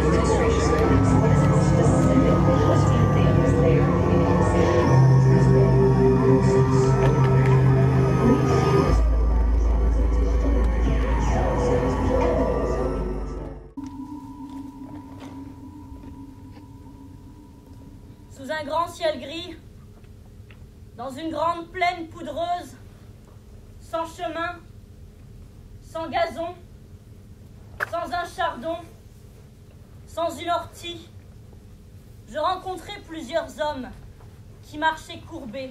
Sous un grand ciel gris, dans une grande plaine poudreuse, sans chemin, sans gazon, sans un chardon, sans une ortie, je rencontrai plusieurs hommes qui marchaient courbés.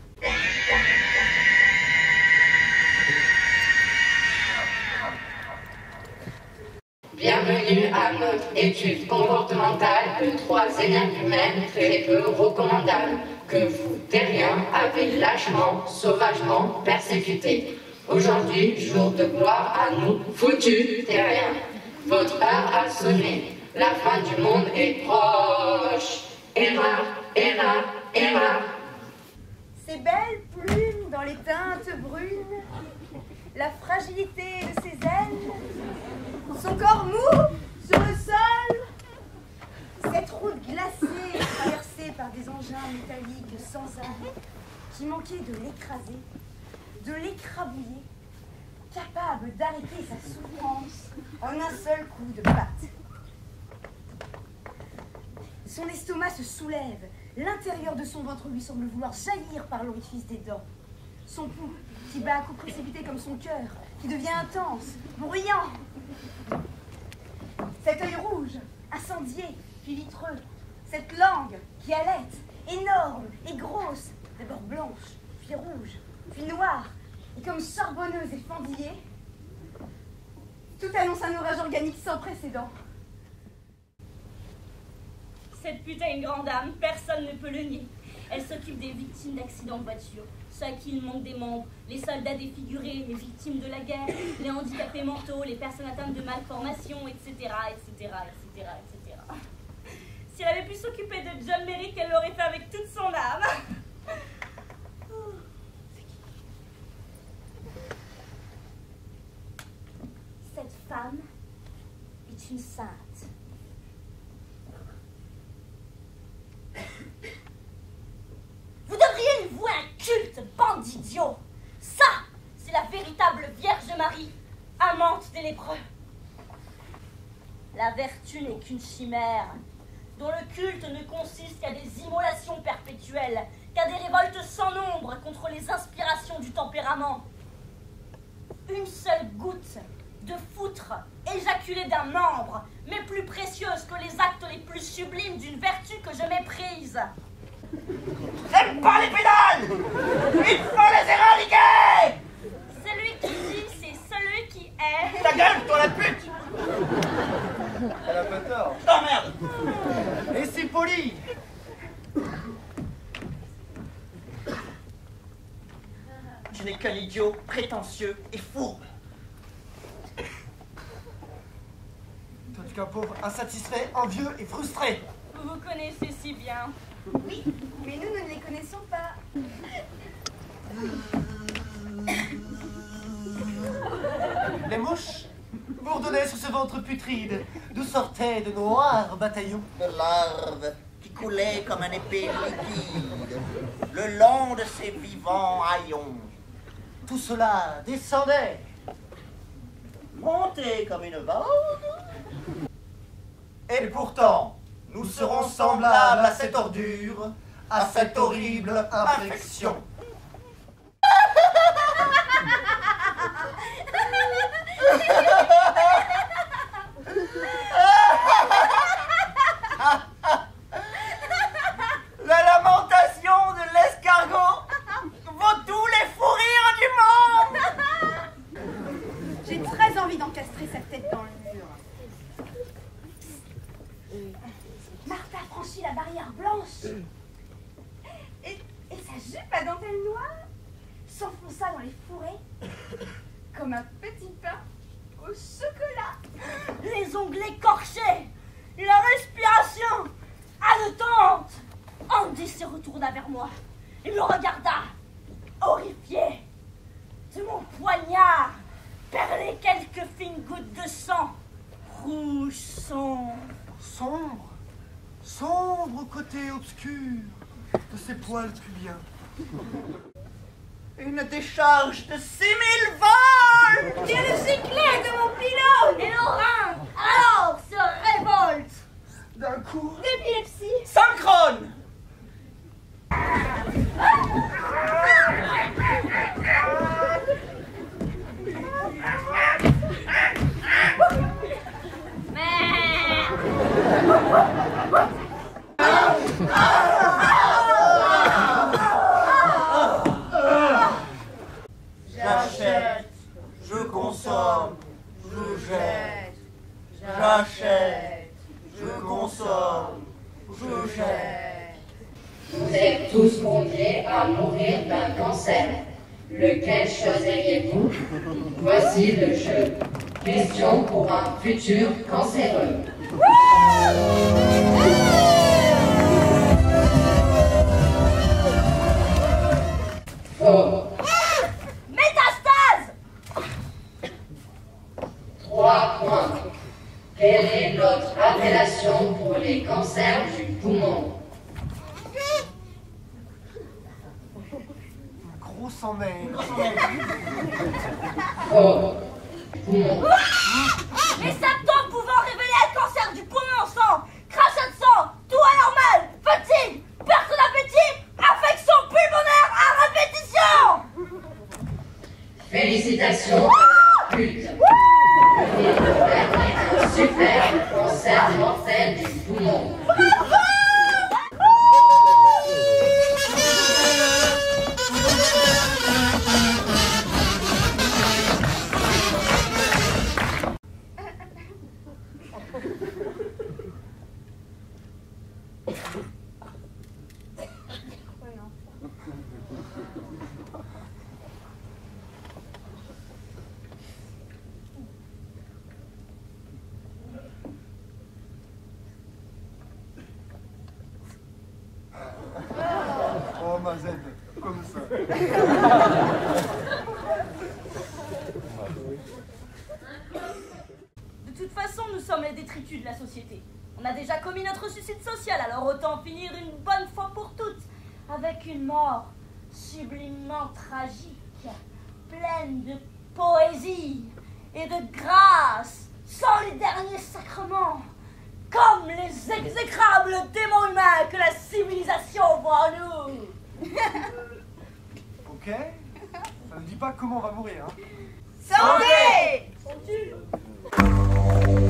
Bienvenue à notre étude comportementale de 3 énergumènes très peu recommandables, que vous, terriens, avez lâchement, sauvagement persécutés. Aujourd'hui, jour de gloire à nous, foutus terriens. Votre heure a sonné, la fin du monde est proche. Erreur, erreur, erreur. Ces belles plumes dans les teintes brunes, la fragilité de ses ailes, son corps mou sur le sol, cette route glacée traversée par des engins métalliques sans arrêt qui manquaient de l'écraser, de l'écrabouiller, capable d'arrêter sa souffrance en un seul coup de patte. Son estomac se soulève, l'intérieur de son ventre lui semble vouloir jaillir par l'orifice des dents. Son pouls, qui bat à coups précipités comme son cœur, qui devient intense, bruyant. Cet œil rouge, incendié, puis vitreux. Cette langue qui halète, énorme et grosse, d'abord blanche, puis rouge, puis noire, et comme charbonneuse et fendillée. Tout annonce un orage organique sans précédent. Cette pute a une grande âme, personne ne peut le nier. Elle s'occupe des victimes d'accidents de voiture, ceux à qui il manque des membres, les soldats défigurés, les victimes de la guerre, les handicapés mentaux, les personnes atteintes de malformations, etc., etc., etc., etc. Si elle avait pu s'occuper de John Merrick, elle l'aurait fait avec toute son âme. Cette femme est une sainte. Vous devriez lui vouer un culte, bande d'idiots. Ça, c'est la véritable Vierge Marie, amante des lépreux. La vertu n'est qu'une chimère, dont le culte ne consiste qu'à des immolations perpétuelles, qu'à des révoltes sans nombre contre les inspirations du tempérament. Une seule goutte de foutre éjaculée d'un membre m'est plus précieuse que les actes les plus sublimes d'une vertu que je méprise. J'aime pas les pédales! Il faut les éradiquer! Celui qui dit, c'est celui qui est. Ta gueule, toi la pute! Elle a pas tort. Oh merde! Et c'est poli. Tu n'es qu'un idiot prétentieux et fourbe. Toi, qu'un pauvre insatisfait, envieux et frustré. Vous vous connaissez si bien. Oui, mais nous ne les connaissons pas. Les mouches bourdonnaient sur ce ventre putride, d'où sortaient de noirs bataillons de larves qui coulaient comme un épée liquide le long de ces vivants haillons. Tout cela descendait, Montés comme une vague. et pourtant, nous serons semblables à cette ordure, à cette horrible infection. La lamentation de l'escargot vaut tous les fous rires du monde! J'ai très envie d'encastrer sa tête dans le mur. Martha franchit la barrière blanche. Et sa jupe à dentelle noire s'enfonça dans les fourrés comme un petit pain au chocolat. Les ongles écorchés, la respiration haletante. Andy se retourna vers moi et me regarda, horrifié. De mon poignard perlaient quelques fines gouttes de sang, rouge sombre. sombre, sombre côté obscur de ses poils pubiens. Une décharge de 6000 volts! Et le cyclé de mon pilote! Et nos reins, alors, se révoltent. D'un coup, D'épilepsie! Synchrone! J'achète, je consomme, je jette. J'achète, je consomme, je jette. Vous êtes tous conviés à mourir d'un cancer. Lequel choisiriez-vous? Voici le jeu. Question pour un futur cancéreux. Faux. Métastase! 3 points. Quelle est l'autre appellation pour les cancers du poumon? gros sang maigre. Faux. Poumon. Les symptômes pouvant révéler un cancer du poumon sang, crachat de sang, tout anormal, fatigue, perte d'appétit, affection pulmonaire à répétition. Félicitations, culte. Venez de faire un super cancer mortel du poumon. Oh ma Z, comme ça. De toute façon, nous sommes les détritus de la société. On a déjà commis notre suicide social, alors autant finir une bonne fois pour toutes avec une mort sublimement tragique, pleine de poésie et de grâce, sans les derniers sacrements, comme les exécrables démons humains que la civilisation voit en nous. Ok. Ça ne dit pas comment on va mourir, hein. Santé! Sont-ils